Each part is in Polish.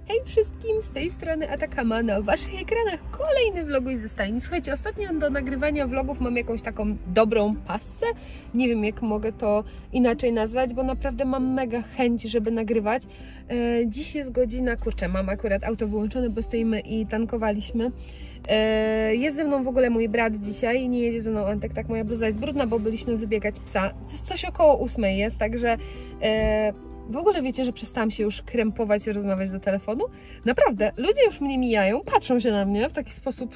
Hej wszystkim, z tej strony Atakama, na waszych ekranach kolejny vloguś ze stajni. Słuchajcie, ostatnio do nagrywania vlogów mam jakąś taką dobrą passę. Nie wiem, jak mogę to inaczej nazwać, bo naprawdę mam mega chęć, żeby nagrywać. Dziś jest godzina, kurczę, mam akurat auto wyłączone, bo stoimy i tankowaliśmy. Jest ze mną w ogóle mój brat dzisiaj, nie jedzie ze mną Antek, tak, moja bluza jest brudna, bo byliśmy wybiegać psa. Coś około 8 jest, także... W ogóle wiecie, że przestałam się już krępować i rozmawiać do telefonu? Naprawdę, ludzie już mnie mijają, patrzą się na mnie w taki sposób,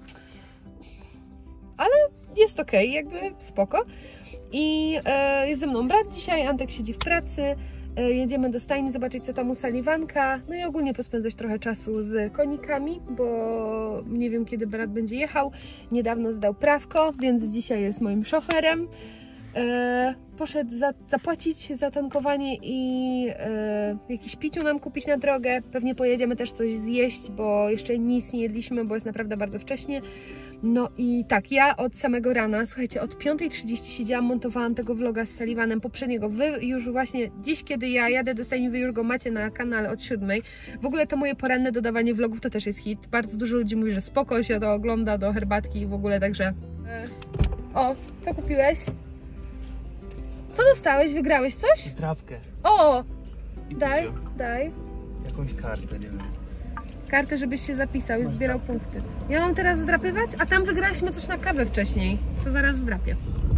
ale jest okej, jakby spoko. I jest ze mną brat dzisiaj, Antek siedzi w pracy, jedziemy do stajni zobaczyć, co tam u Sullivanka, no i ogólnie pospędzać trochę czasu z konikami, bo nie wiem, kiedy brat będzie jechał. Niedawno zdał prawko, więc dzisiaj jest moim szoferem. Poszedł zapłacić za tankowanie i jakieś piciu nam kupić na drogę. Pewnie pojedziemy też coś zjeść, bo jeszcze nic nie jedliśmy, bo jest naprawdę bardzo wcześnie. No i tak, ja od samego rana, słuchajcie, od 5:30 siedziałam, montowałam tego vloga z Sullivanem poprzedniego. Wy już właśnie dziś, kiedy ja jadę do stajni, wy już go macie na kanale od 7. W ogóle to moje poranne dodawanie vlogów to też jest hit. Bardzo dużo ludzi mówi, że spoko się to ogląda do herbatki i w ogóle, także... O, co kupiłeś? Co dostałeś? Wygrałeś coś? Zdrabkę. O! I Daj, picio. daj. Jakąś kartę, nie wiem. Kartę, żebyś się zapisał i zbierał punkty. Ja mam teraz zdrapywać? A tam wygraliśmy coś na kawę wcześniej. To zaraz zdrapię.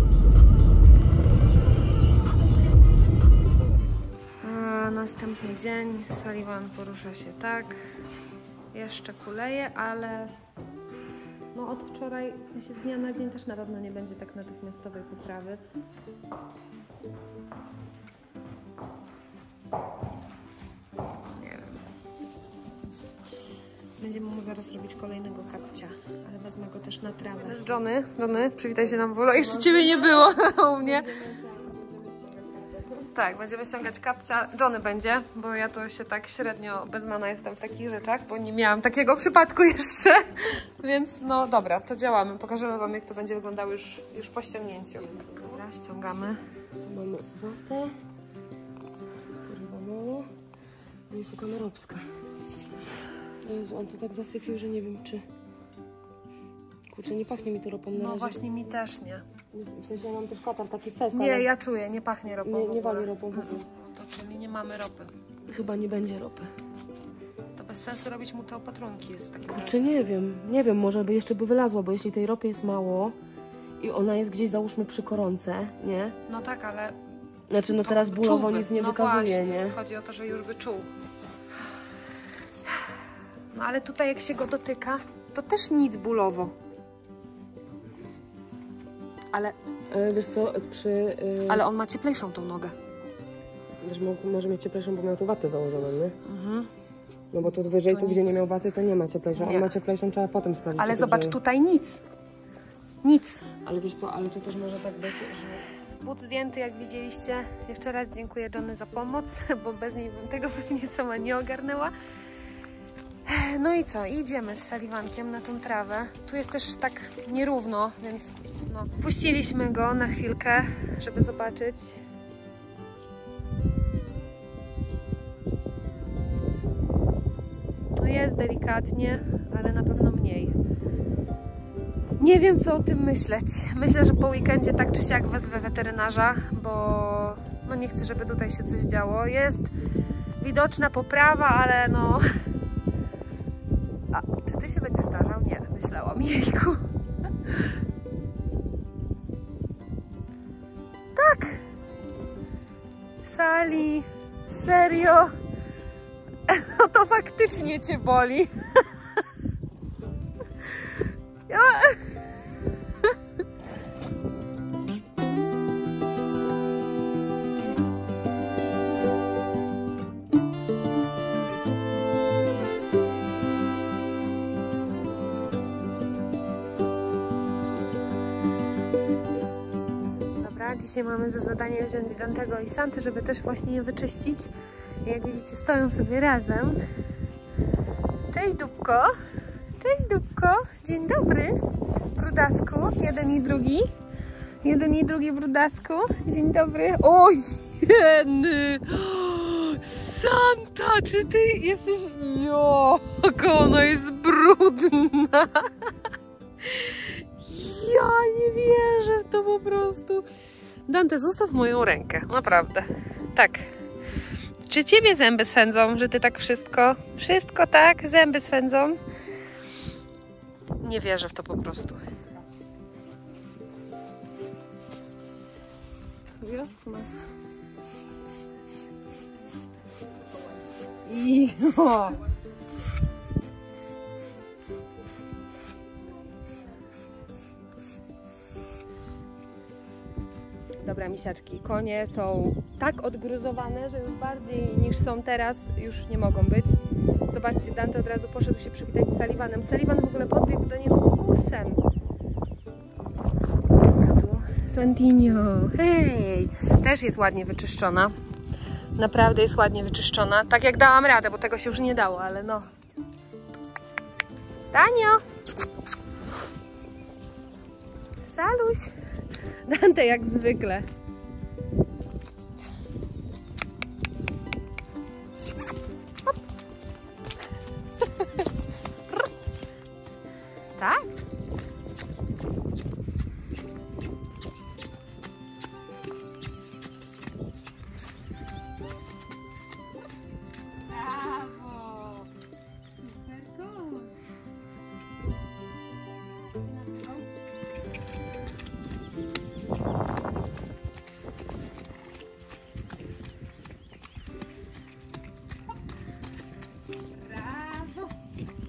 Następny dzień. Sullivan porusza się tak. Jeszcze kuleje, ale... No od wczoraj, w sensie z dnia na dzień też na pewno nie będzie tak natychmiastowej poprawy. Nie wiem. Będziemy mu zaraz robić kolejnego kapcia, ale wezmę go też na trawę. To jest Johnny. Johnny, przywitaj się nam, bo jeszcze ciebie nie było u mnie. Tak, będziemy ściągać kapcia. Johnny będzie, bo ja to się tak średnio beznana jestem w takich rzeczach, bo nie miałam takiego przypadku jeszcze. Więc no dobra, to działamy. Pokażemy wam, jak to będzie wyglądało już po ściągnięciu. Dobra, ściągamy. Mamy watę. Kurwa mało. No i szukamy robska. Jezu, on to tak zasyfił, że nie wiem czy... Kurczę, nie pachnie mi to ropą na razie. No właśnie mi też nie. W sensie ja mam też katar, taki fest, Nie, ale ja czuję, nie pachnie ropą. nie wali ropą. To czyli nie mamy ropy. Chyba nie będzie ropy. To bez sensu robić mu te opatrunki jest w takim razie. Czy nie wiem, może by jeszcze by wylazła, bo jeśli tej ropy jest mało i ona jest gdzieś, załóżmy, przy koronce, nie? No tak, ale... Znaczy, no teraz bólowo czułby. nic nie no wykazuje, właśnie, nie? Chodzi o to, że już by czuł. No ale tutaj jak się go dotyka, to też nic bólowo. Ale... Wiesz co, Ale on ma cieplejszą tą nogę. Wiesz, może mieć cieplejszą, bo miał tu watę założoną, nie? Mhm. No bo tu wyżej, To tu nic. gdzie nie miał waty, to nie ma cieplejszą. Nie. On ma cieplejszą, trzeba potem sprawdzić. Ale czy zobacz, dobrze. tutaj nic. Nic. Ale wiesz co, ale to też może tak być, że... But zdjęty, jak widzieliście. Jeszcze raz dziękuję Johnny za pomoc, bo bez niej bym tego pewnie sama nie ogarnęła. No i co? Idziemy z Sullivankiem na tą trawę. Tu jest też tak nierówno, więc no. Puściliśmy go na chwilkę, żeby zobaczyć. No jest delikatnie, ale na pewno mniej. Nie wiem, co o tym myśleć. Myślę, że po weekendzie tak czy siak wezwę weterynarza, bo no nie chcę, żeby tutaj się coś działo. Jest widoczna poprawa, ale no... A, czy ty się będziesz tarzał? Nie, myślałam. Jejku. Tak! Sali, serio? No to faktycznie cię boli. Ja... Dobra, dzisiaj mamy za zadanie wziąć Dantego i Santę, żeby też właśnie je wyczyścić. I jak widzicie, stoją sobie razem. Cześć Dupko! Cześć Dupko! Dzień dobry! Brudasku, jeden i drugi. Jeden i drugi brudasku. Dzień dobry. Oj, jeny! Santa, czy ty jesteś... Jaka ona jest brudna. Ja nie wierzę w to po prostu. Dante, zostaw moją rękę, naprawdę. Tak. Czy ciebie zęby swędzą, że ty tak wszystko? Wszystko tak? Zęby swędzą? Nie wierzę w to po prostu. Jasne. Jo. Dobra, misiaczki, konie są tak odgruzowane, że już bardziej niż są teraz już nie mogą być. Zobaczcie, Dante od razu poszedł się przywitać z Sullivanem. Sullivan w ogóle podbiegł do niego głosem. A tu Santinio, hej! Też jest ładnie wyczyszczona. Naprawdę jest ładnie wyczyszczona. Tak jak dałam radę, bo tego się już nie dało, ale no. Danio! Saluś! Dante jak zwykle. Hop. Tak? Brawo! Super cool! Brawo!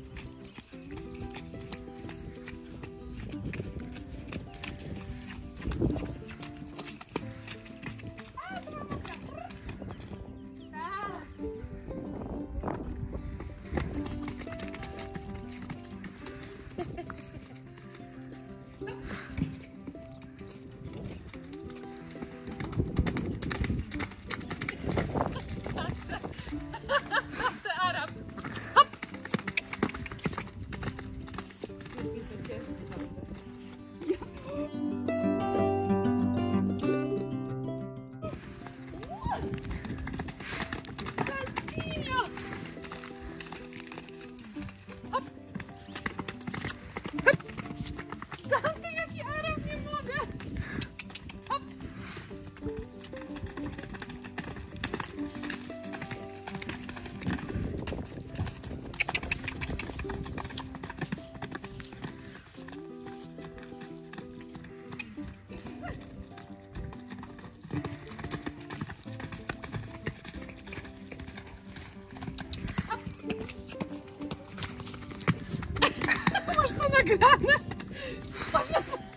Masz to nagrane? Patrz na to.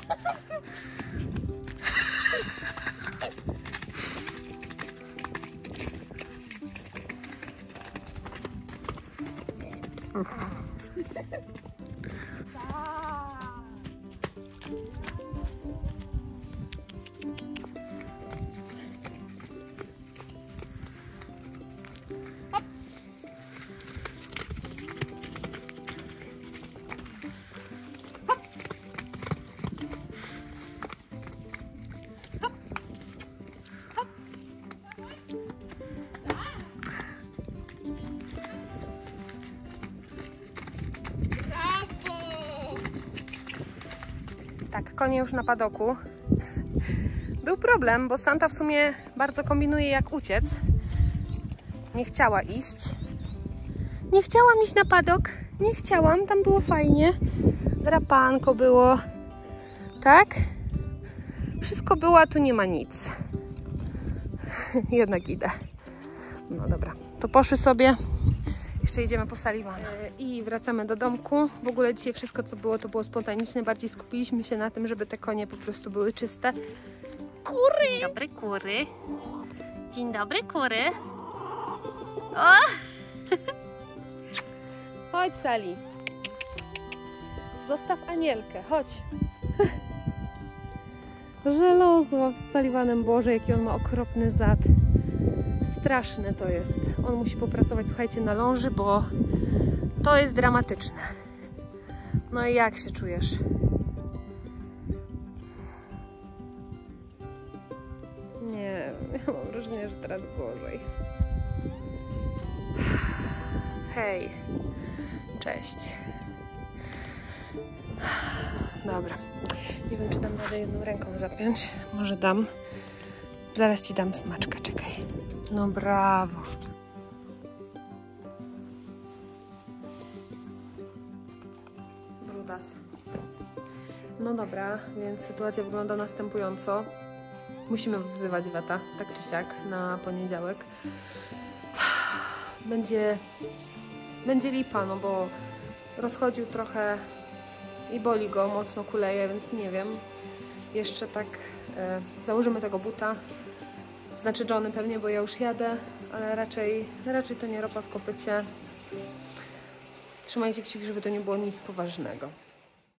Tak, konie już na padoku. Był problem, bo Santa w sumie bardzo kombinuje jak uciec. Nie chciała iść. Nie chciałam iść na padok. Nie chciałam, tam było fajnie. Drapanko było. Tak? Wszystko było, a tu nie ma nic. Jednak idę. No dobra, to poszły sobie. Jeszcze idziemy po Sullivana. I wracamy do domku. W ogóle dzisiaj wszystko, co było, to było spontaniczne. Bardziej skupiliśmy się na tym, żeby te konie po prostu były czyste. Kury! Dzień dobry, kury. Dzień dobry, kury. O! Chodź, Sali. Zostaw Anielkę, chodź. Żelozła z Sullivanem. Boże, jaki on ma okropny zad. Straszne to jest. On musi popracować, słuchajcie, na ląży, bo to jest dramatyczne. No i jak się czujesz? Nie, ja mam wrażenie, że teraz gorzej. Hej. Cześć. Dobra. Nie wiem, czy dam radę jedną ręką zapiąć. Może dam. Zaraz ci dam smaczka, czekaj. No brawo. Brudas. No dobra, więc sytuacja wygląda następująco. Musimy wzywać weta, tak czy siak, na poniedziałek. Będzie lipa, no bo rozchodził trochę i boli go, mocno kuleje, więc nie wiem. Jeszcze tak założymy tego buta. Znaczy Johnny pewnie, bo ja już jadę, ale raczej to nie ropa w kopycie. Trzymajcie kciuki, żeby to nie było nic poważnego.